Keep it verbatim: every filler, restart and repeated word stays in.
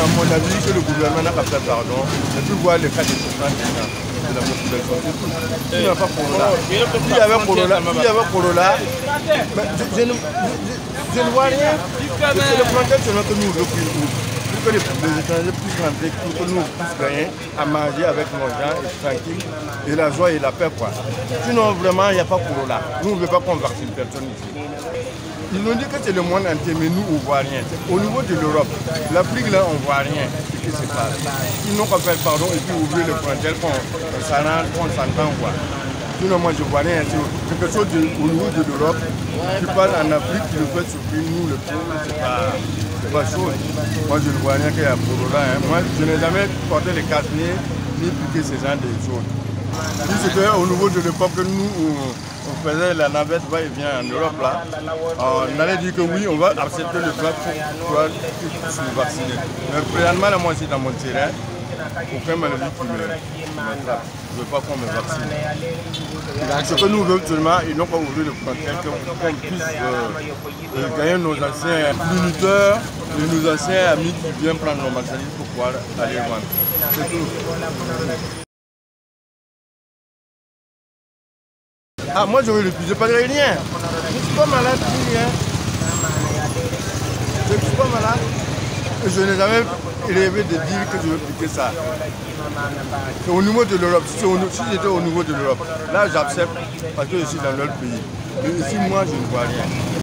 à mon avis, que le gouvernement n'a pas fait pardon, et puis voir les cas de souffrance de la population. Il n'y a pas Corolla. S'il y avait Corolla, s'il y avait Corolla, je, je, ne, je, je ne vois rien. C'est le frontière seulement que nous voulons pour que les, les étrangers puissent rentrer, pour que nous puissions gagner à manger avec nos gens et tranquille, et la joie et la paix, quoi. Sinon, vraiment, il n'y a pas Corolla. Nous, on ne veut pas qu'on vaccine personne ici. Ils nous disent que c'est le monde entier, mais nous, on ne voit rien. Au niveau de l'Europe, l'Afrique, là, on ne voit rien ce qui se passe. Ils n'ont qu'à faire pardon et puis ouvrir les frontières, qu'on s'arrange, qu'on s'entend, quoi. Sinon, moi, je ne vois rien. C'est quelque chose de, au niveau de l'Europe. Tu parles en Afrique, tu le fais souffrir, nous, le pauvre, c'est pas, pas chose. Moi, je ne vois rien qu'il y a pour là. Hein. Moi, je n'ai jamais porté les casse-nez ni piqué ces gens des choses. Si c'était au niveau de l'époque que nous, on, on faisait la navette va-et-vient en Europe, là, on allait dire que oui, on va accepter le peuple pour pouvoir se vacciner. Mais présentement, là, moi, je suis dans mon terrain. Aucun maladie qui m'attrape. Je ne veux pas qu'on me vaccine. Ce que nous voulons seulement, ils n'ont pas ouvert le frontière, qu'on puisse euh, euh, gagner nos anciens minuteurs et nos anciens amis qui viennent prendre nos marchandises pour pouvoir aller vendre. C'est tout. Ah, moi je vais le plus, je ne parlerai rien. Je ne suis pas malade, ni rien. Je ne suis pas malade. Je n'ai jamais rêvé de dire que je veux piquer ça. C'est au niveau de l'Europe. Si, si j'étais au niveau de l'Europe, là j'accepte parce que je suis dans l'autre pays. Mais ici, moi, je ne vois rien.